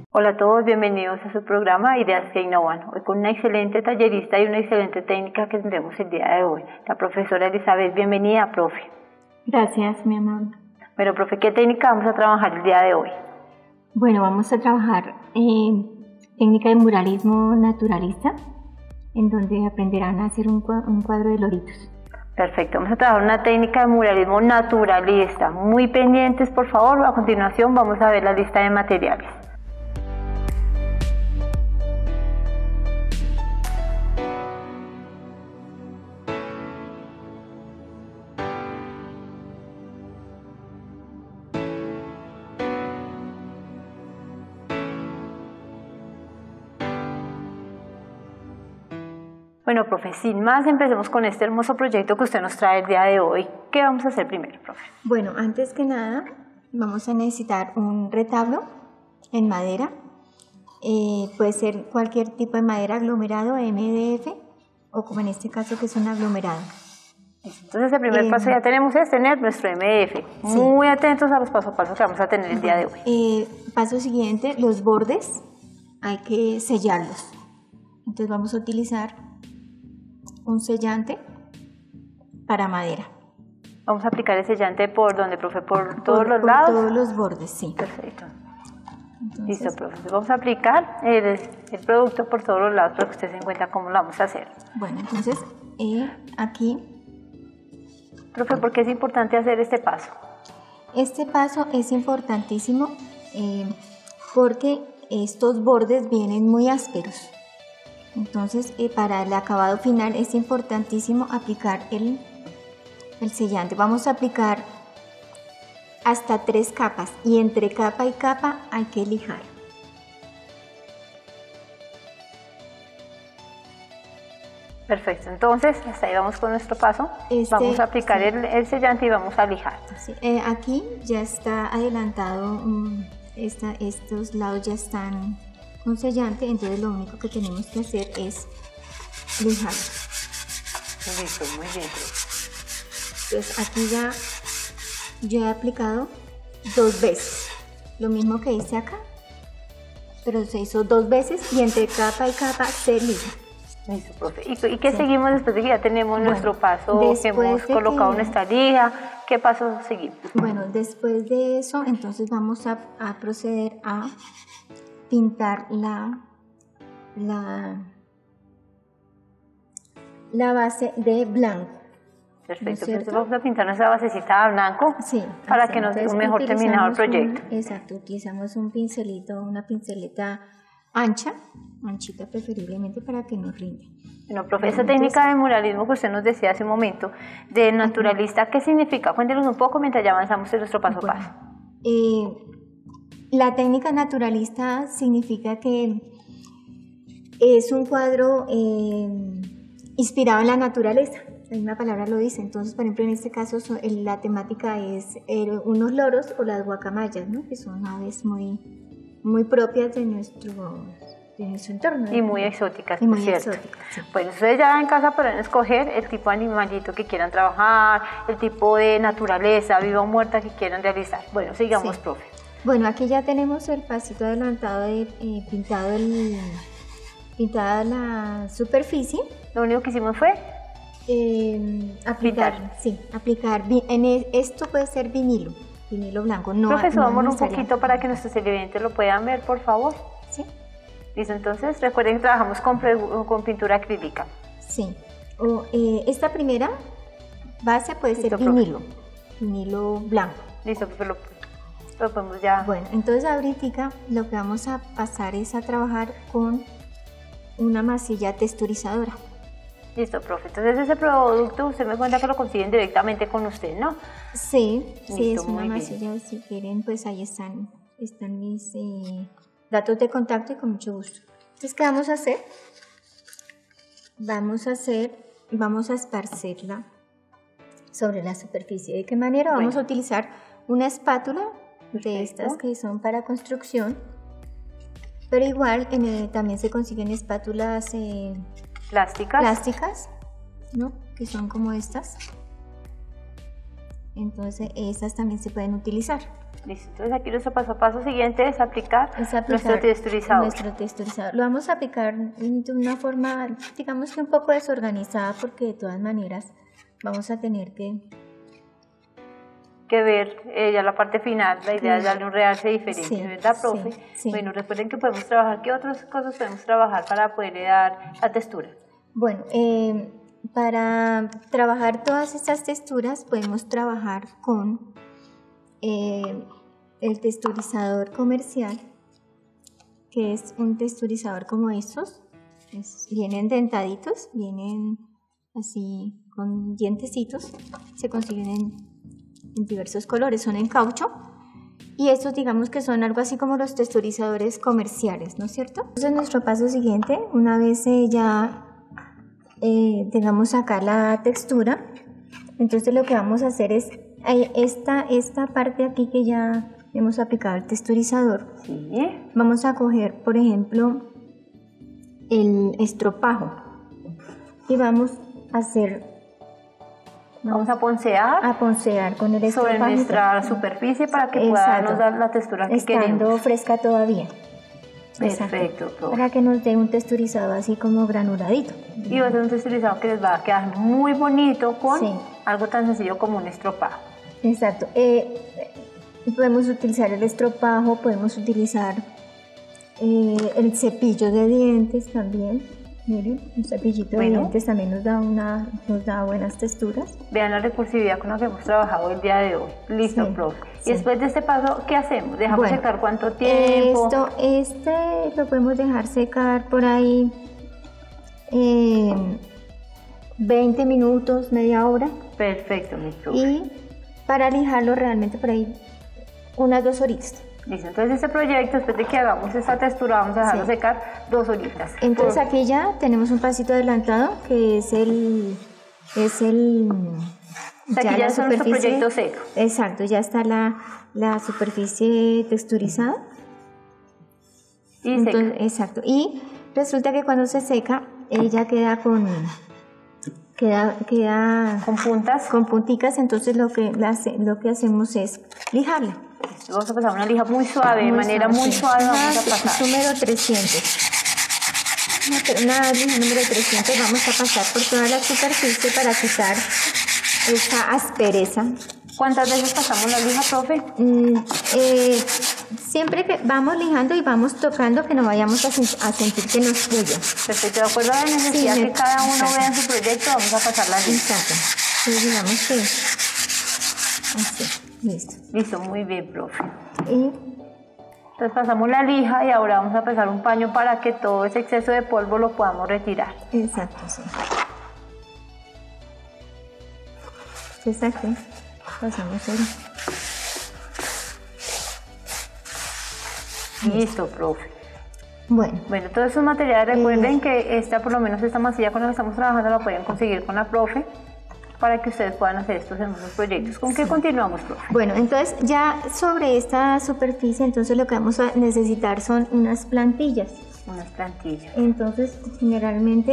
Hola a todos, bienvenidos a su programa Ideas que Innovan. Hoy con una excelente tallerista y una excelente técnica que tendremos el día de hoy. La profesora Elizabeth, bienvenida, profe. Gracias, mi amor. Bueno, profe, ¿qué técnica vamos a trabajar el día de hoy? Bueno, vamos a trabajar técnica de muralismo naturalista, en donde aprenderán a hacer un cuadro de loritos. Perfecto, vamos a trabajar una técnica de muralismo naturalista. Muy pendientes, por favor. A continuación vamos a ver la lista de materiales. Bueno, profe, sin más, empecemos con este hermoso proyecto que usted nos trae el día de hoy. ¿Qué vamos a hacer primero, profe? Bueno, antes que nada, vamos a necesitar un retablo en madera. Puede ser cualquier tipo de madera, aglomerado, MDF, o como en este caso que es un aglomerado. Entonces el primer paso ya tenemos es tener nuestro MDF. Sí. Muy atentos a los pasos a paso que vamos a tener el día de hoy. Paso siguiente, los bordes hay que sellarlos. Entonces vamos a utilizar un sellante para madera. Vamos a aplicar el sellante por donde, profe, por todos los lados. Por todos los bordes, sí. Perfecto. Entonces, listo, profe. Vamos a aplicar el producto por todos los lados para que usted se encuentre cómo lo vamos a hacer. Bueno, entonces aquí. Profe, ¿por qué es importante hacer este paso? Este paso es importantísimo porque estos bordes vienen muy ásperos. Entonces, para el acabado final es importantísimo aplicar el sellante. Vamos a aplicar hasta 3 capas y entre capa y capa hay que lijar. Perfecto, entonces hasta ahí vamos con nuestro paso. Vamos a aplicar el sellante y vamos a lijar. Sí, aquí ya está adelantado, estos lados ya están con sellante, entonces lo único que tenemos que hacer es lijar. Listo, muy bien. Entonces aquí ya yo he aplicado 2 veces, lo mismo que hice acá, pero se hizo 2 veces y entre capa y capa se lija. Listo, profe. ¿Y qué seguimos después de que ya tenemos nuestro paso, que hemos colocado nuestra lija? ¿Qué paso seguimos? Bueno, después de eso, entonces vamos a proceder a pintar la base de blanco. Perfecto, entonces vamos a pintar nuestra basecita de blanco, sí, para que nos dé un mejor terminado el proyecto. Exacto, utilizamos un pincelito, una pinceleta anchita preferiblemente para que nos rinde. Bueno, profe, esa técnica de muralismo que usted nos decía hace un momento, de naturalista, ¿qué significa? Cuéntenos un poco mientras ya avanzamos en nuestro paso a paso. La técnica naturalista significa que es un cuadro inspirado en la naturaleza, la misma palabra lo dice. Entonces, por ejemplo, en este caso la temática es unos loros o las guacamayas, ¿no? Que son aves muy propias de nuestro entorno. Y muy exóticas, y muy ¿cierto? Exóticas, sí. Bueno, ustedes ya en casa pueden escoger el tipo de animalito que quieran trabajar, el tipo de naturaleza, viva o muerta, que quieran realizar. Bueno, sigamos, sí. Profe. Bueno, aquí ya tenemos el pasito adelantado de pintada la superficie. Lo único que hicimos fue aplicar. Sí, aplicar. Esto puede ser vinilo blanco. No, profe, subámoslo un poquito para que nuestros televidentes lo puedan ver, por favor. Sí. Listo, entonces recuerden que trabajamos con pintura acrílica. Sí. Esta primera base puede ser vinilo blanco. Listo, pues lo podemos ya. Bueno, entonces ahorita lo que vamos a pasar es a trabajar con una masilla texturizadora. Listo, profe. Entonces ese producto usted me cuenta que lo consiguen directamente con usted, ¿no? Sí, listo, sí, es una masilla. Bien. Si quieren, pues ahí están mis datos de contacto y con mucho gusto. Entonces, ¿qué vamos a hacer? Vamos a esparcirla sobre la superficie. ¿De qué manera? Vamos a utilizar una espátula de estas que son para construcción, pero igual también se consiguen espátulas plásticas, ¿no? Que son como estas. Entonces estas también se pueden utilizar. Listo, entonces aquí nuestro paso a paso siguiente es aplicar nuestro texturizador. Nuestro texturizador. Lo vamos a aplicar de una forma, digamos que un poco desorganizada, porque de todas maneras vamos a tener que ver ya la parte final. La idea es darle un realce diferente, sí, ¿verdad, profe? Sí. Bueno, recuerden que podemos trabajar, ¿qué otras cosas podemos trabajar para poderle dar la textura? Bueno, para trabajar todas estas texturas podemos trabajar con el texturizador comercial, que es un texturizador como estos. Vienen dentaditos, vienen así con dientecitos, se consiguen en diversos colores, son en caucho, y estos digamos que son algo así como los texturizadores comerciales, ¿no es cierto? Entonces nuestro paso siguiente, una vez ya tengamos acá la textura, entonces lo que vamos a hacer es esta parte aquí que ya hemos aplicado el texturizador, sí, vamos a coger por ejemplo el estropajo y vamos a hacer, vamos a poncear con el estropajo sobre nuestra superficie para que pueda nos dar la textura que queremos. Estando fresca todavía. Perfecto, profe. Para que nos dé un texturizado así como granuladito. Y va a ser un texturizado que les va a quedar muy bonito con algo tan sencillo como un estropajo. Exacto. Podemos utilizar el estropajo, podemos utilizar el cepillo de dientes también. Miren, un cepillito de dientes también nos da buenas texturas. Vean la recursividad con la que hemos trabajado el día de hoy. Listo, profe. Y después de este paso, ¿qué hacemos? ¿Dejamos secar cuánto tiempo? Este lo podemos dejar secar por ahí 20 minutos, media hora. Perfecto, mi profe. Y para lijarlo realmente por ahí unas 2 horitas. Listo, entonces este proyecto, después de que hagamos esta textura, vamos a dejarlo secar 2 horitas. Entonces aquí ya tenemos un pasito adelantado que es el aquí ya es nuestro proyecto seco. Exacto, ya está la superficie texturizada. Y entonces, seca. Exacto, y resulta que cuando se seca, ella queda con puntas. Con punticas, entonces lo que hacemos es lijarla. Vamos a pasar una lija muy suave, de manera muy suave vamos a pasar. Número 300. Una lija número 300 vamos a pasar por toda la superficie para quitar esa aspereza. ¿Cuántas veces pasamos la lija, profe? Siempre que vamos lijando y vamos tocando, que no vayamos a sentir que nos fluye. Perfecto, de acuerdo a la necesidad que cada uno vea en su proyecto, vamos a pasar la lija. Exacto. Entonces digamos que así. Listo. Listo, muy bien, profe. Entonces pasamos la lija y ahora vamos a pasar un paño para que todo ese exceso de polvo lo podamos retirar. Exacto, sí. Exacto. Pasamos Listo, profe. Bueno, todos esos materiales, recuerden que por lo menos esta masilla con la que estamos trabajando la pueden conseguir con la profe, para que ustedes puedan hacer estos hermosos proyectos. ¿Con qué continuamos, profe? Bueno, entonces ya sobre esta superficie, entonces lo que vamos a necesitar son unas plantillas. Unas plantillas. Entonces, generalmente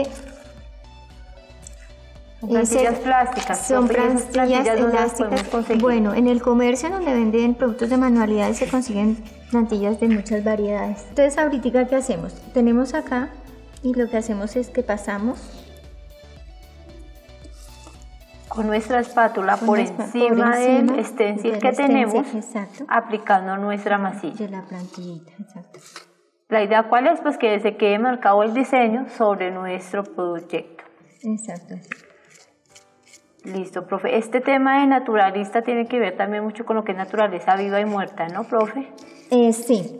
plantillas plásticas. Son plantillas elásticas. Bueno, en el comercio donde venden productos de manualidades se consiguen plantillas de muchas variedades. Entonces, ahorita, ¿qué hacemos? Tenemos acá y lo que hacemos es que pasamos con nuestra espátula por encima del stencil que tenemos, aplicando nuestra masilla. De la plantillita, exacto. La idea, ¿cuál es? Pues que se quede marcado el diseño sobre nuestro proyecto. Exacto. Listo, profe. Este tema de naturalista tiene que ver también mucho con lo que es naturaleza viva y muerta, ¿no, profe? Sí.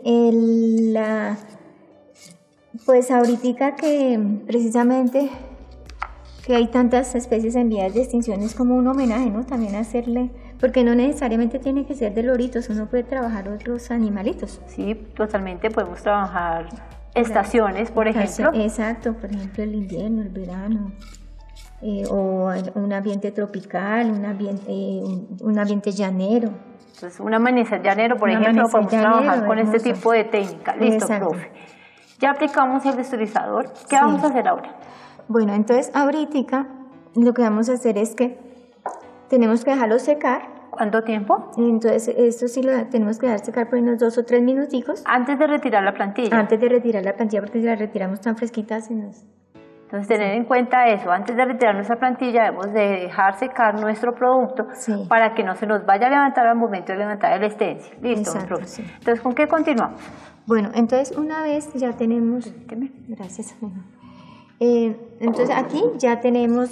Pues ahorita que precisamente que hay tantas especies en vías de extinción, es como un homenaje, ¿no? También hacerle, porque no necesariamente tiene que ser de loritos, uno puede trabajar otros animalitos. Sí, totalmente, podemos trabajar estaciones, por ejemplo. Exacto, por ejemplo el invierno, el verano, o un ambiente tropical, un ambiente llanero. Entonces, un amanecer llanero, por ejemplo, podemos trabajar con este tipo de técnica. Listo, profe. Ya aplicamos el texturizador. ¿Qué vamos a hacer ahora? Bueno, entonces ahorita lo que vamos a hacer es que tenemos que dejarlo secar ¿Cuánto tiempo? Entonces esto sí lo tenemos que dejar secar por unos 2 o 3 minuticos. Antes de retirar la plantilla. Antes de retirar la plantilla, porque si la retiramos tan fresquita se nos... Entonces tener en cuenta eso, antes de retirar nuestra plantilla debemos de dejar secar nuestro producto para que no se nos vaya a levantar al momento de levantar el stencil. Listo, exacto, profe. Entonces, ¿con qué continuamos? Bueno, entonces una vez ya tenemos... Gracias. Entonces aquí ya tenemos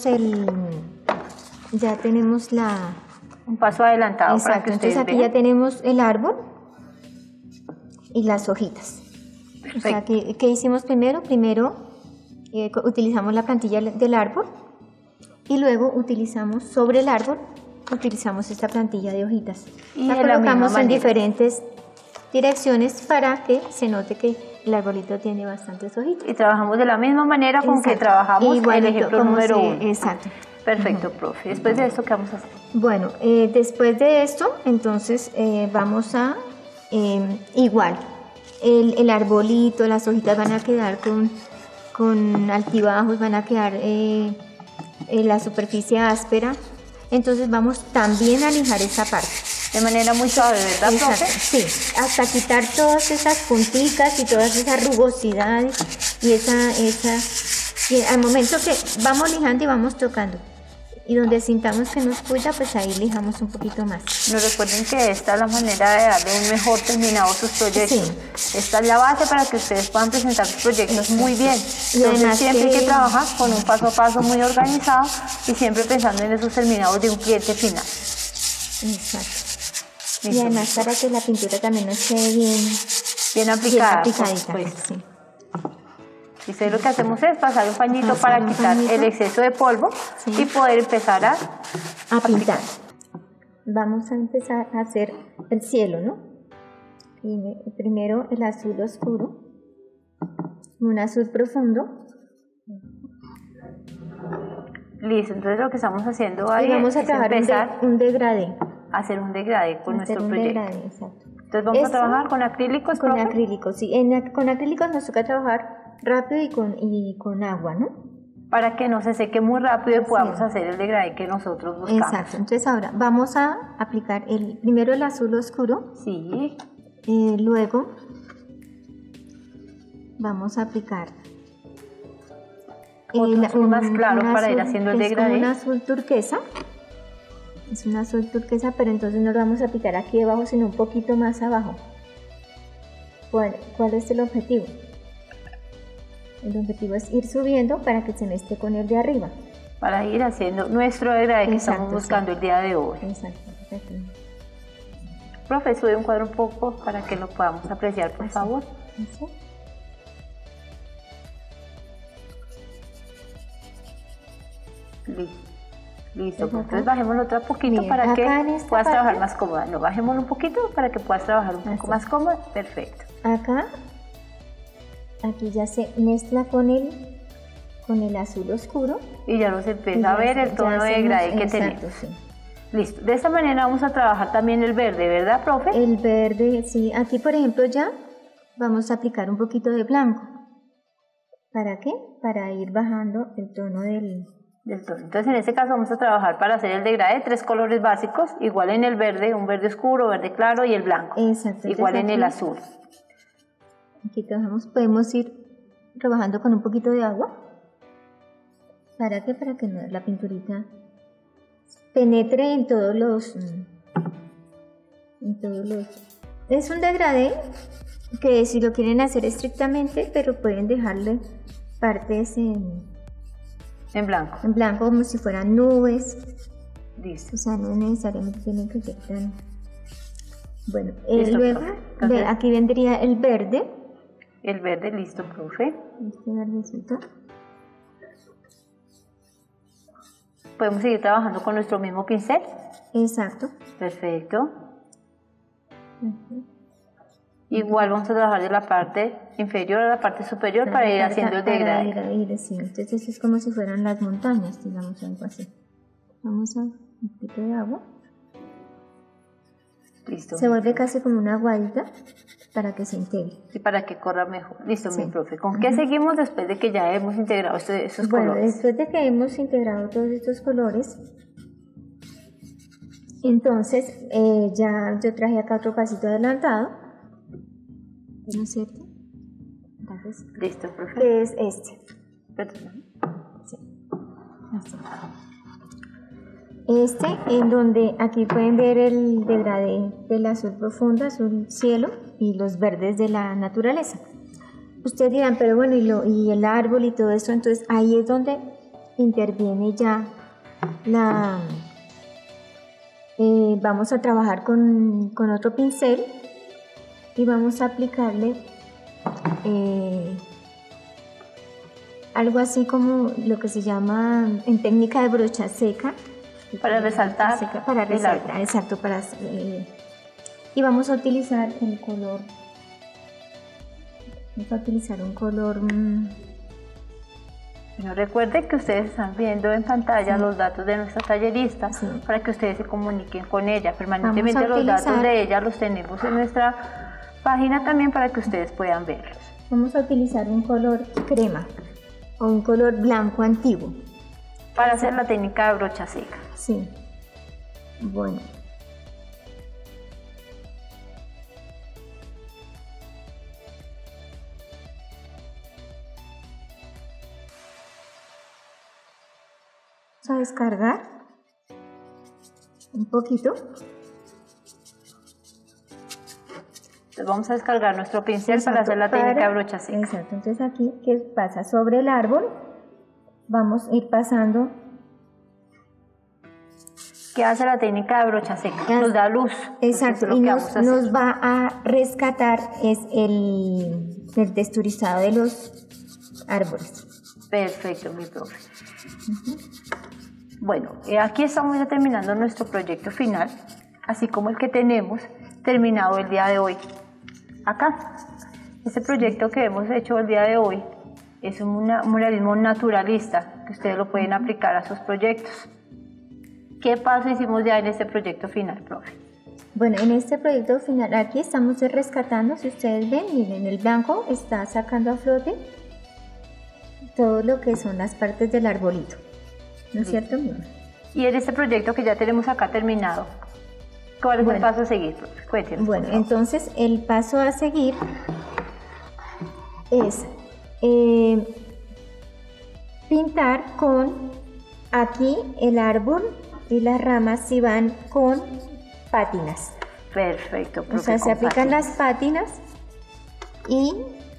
un paso adelantado. Exacto, para que entonces aquí vean. ya tenemos el árbol y las hojitas. Perfecto. O sea, ¿qué hicimos primero? Primero utilizamos la plantilla del árbol y luego utilizamos sobre el árbol, utilizamos esta plantilla de hojitas. Y la colocamos en diferentes direcciones para que se note que el arbolito tiene bastantes hojitas. Y trabajamos de la misma manera con que trabajamos igualito, el ejemplo número 1. Exacto. Perfecto, profe. Después de esto, ¿qué vamos a hacer? Bueno, después de esto, entonces vamos a igual, el arbolito, las hojitas van a quedar con altibajos, van a quedar la superficie áspera. Entonces vamos también a lijar esa parte. De manera muy suave, ¿verdad, profe? Sí, hasta quitar todas esas punticas y todas esas rugosidades y al momento que vamos lijando y vamos tocando. Y donde sintamos que nos puya, pues ahí lijamos un poquito más. Nos recuerden que esta es la manera de darle un mejor terminado a sus proyectos. Sí. Esta es la base para que ustedes puedan presentar sus proyectos muy bien. Entonces siempre hay que trabajar con un paso a paso muy organizado y siempre pensando en esos terminados de un cliente final. Exacto. Y además para que la pintura también nos quede bien aplicada. Bien aplicadita, pues, sí. Y entonces lo que hacemos es pasar un pañito para quitar el exceso de polvo y poder empezar a pintar. Vamos a empezar a hacer el cielo, ¿no? Primero el azul oscuro, un azul profundo. Listo, entonces lo que estamos haciendo ahí vamos a es trabajar empezar un degradé. A hacer un degradé con nuestro proyecto. Degradé, exacto. Entonces vamos a trabajar con acrílicos, Con profe. acrílicos, sí. Con acrílicos nos toca trabajar rápido y con agua, ¿no? Para que no se seque muy rápido y podamos hacer el degradé que nosotros buscamos. Exacto. Entonces ahora vamos a aplicar primero el azul oscuro. Sí. Luego vamos a aplicar otro azul más claro para ir haciendo el degradé. Es un azul turquesa. Es un azul turquesa, pero entonces no lo vamos a aplicar aquí debajo, sino un poquito más abajo. ¿Cuál es el objetivo? El objetivo es ir subiendo para que se mezcle con el de arriba. Para ir haciendo nuestro degradé que estamos buscando el día de hoy. Exacto. Profe, sube un cuadro un poco para que lo podamos apreciar, por favor. Así. Listo. Entonces bajémoslo otro poquito para que puedas trabajar más cómoda. No, bajémoslo un poquito para que puedas trabajar un poco más cómoda. Perfecto. Aquí ya se mezcla con el azul oscuro. Y ya nos empieza a ver el tono de degradé que tenemos. Sí. Listo. De esta manera vamos a trabajar también el verde, ¿verdad, profe? El verde, sí. Aquí, por ejemplo, ya vamos a aplicar un poquito de blanco. ¿Para qué? Para ir bajando el tono del tono. Entonces, en este caso vamos a trabajar para hacer el degradé 3 colores básicos, igual en el verde, un verde oscuro, verde claro y el blanco. Exacto. Igual en el azul. Aquí trabajamos, podemos ir trabajando con un poquito de agua. ¿Para qué? Para que la pinturita penetre en todos los... Es un degradé que si lo quieren hacer estrictamente, pero pueden dejarle partes en blanco. En blanco, como si fueran nubes. Listo. O sea, no necesariamente tienen que ser tan... Bueno, Listo, luego aquí vendría el verde. El verde, listo, profe. Este verdecito. ¿Podemos seguir trabajando con nuestro mismo pincel? Exacto. Perfecto. Igual vamos a trabajar de la parte inferior a la parte superior para ir haciendo el degradé. Sí. Entonces es como si fueran las montañas, digamos, algo así. Vamos a un poquito de agua. Listo. Se vuelve casi como una aguadita para que se integre. Y para que corra mejor. Listo, mi profe. ¿Con qué seguimos después de que ya hemos integrado esos colores? Después de que hemos integrado todos estos colores, Entonces, ya yo traje acá otro pasito adelantado, ¿no es cierto? Entonces, listo, profe. Que es este. Perdón. Sí. Así. Este, en donde aquí pueden ver el degradé del azul profundo, azul cielo, y los verdes de la naturaleza. Ustedes dirán, pero bueno, y el árbol y todo eso, entonces ahí es donde interviene ya la... vamos a trabajar con otro pincel y vamos a aplicarle algo así como lo que se llama en técnica de brocha seca. Para resaltar. Para resaltar, exacto. Y vamos a utilizar el color. Vamos a utilizar un color. Bueno, recuerden que ustedes están viendo en pantalla los datos de nuestra tallerista para que ustedes se comuniquen con ella. Permanentemente los datos de ella los tenemos en nuestra página también para que ustedes puedan verlos. Vamos a utilizar un color crema o un color blanco antiguo. Para hacer la técnica de brocha seca. Sí. Bueno. Vamos a descargar un poquito. Entonces vamos a descargar nuestro pincel para hacer la técnica de brocha seca. Exacto. Entonces aquí, ¿qué pasa? Sobre el árbol vamos a ir pasando. ¿Qué hace la técnica de brocha seca? Nos da luz. Exacto, y nos va a rescatar es el texturizado de los árboles. Perfecto, mi profe. Bueno, aquí estamos ya terminando nuestro proyecto final, así como el que tenemos terminado el día de hoy. Acá, este proyecto que hemos hecho el día de hoy es un muralismo naturalista que ustedes lo pueden aplicar a sus proyectos. ¿Qué paso hicimos ya en este proyecto final, profe? Bueno, en este proyecto final aquí estamos rescatando, si ustedes ven, miren, el blanco está sacando a flote todo lo que son las partes del arbolito, ¿no es cierto? Y en este proyecto que ya tenemos acá terminado, ¿cuál es el paso a seguir, profe? Cuéntenos. Bueno, entonces el paso a seguir es pintar con aquí el árbol y las ramas si van con pátinas. Perfecto, profe. O sea, se aplican las pátinas y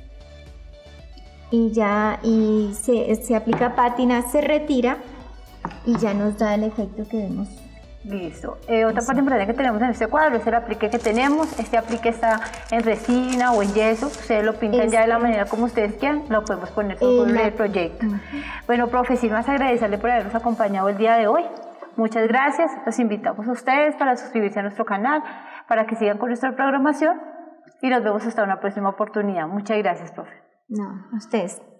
se aplica pátina, se retira y ya nos da el efecto que vemos. Listo. Otra parte importante que tenemos en este cuadro es el aplique que tenemos. Este aplique está en resina o en yeso. Ustedes lo pintan ya de la manera como ustedes quieran. Lo podemos poner sobre el proyecto. Bueno, profe, sin más agradecerle por habernos acompañado el día de hoy. Muchas gracias. Los invitamos a ustedes para suscribirse a nuestro canal, para que sigan con nuestra programación y nos vemos hasta una próxima oportunidad. Muchas gracias, profe. No, a ustedes.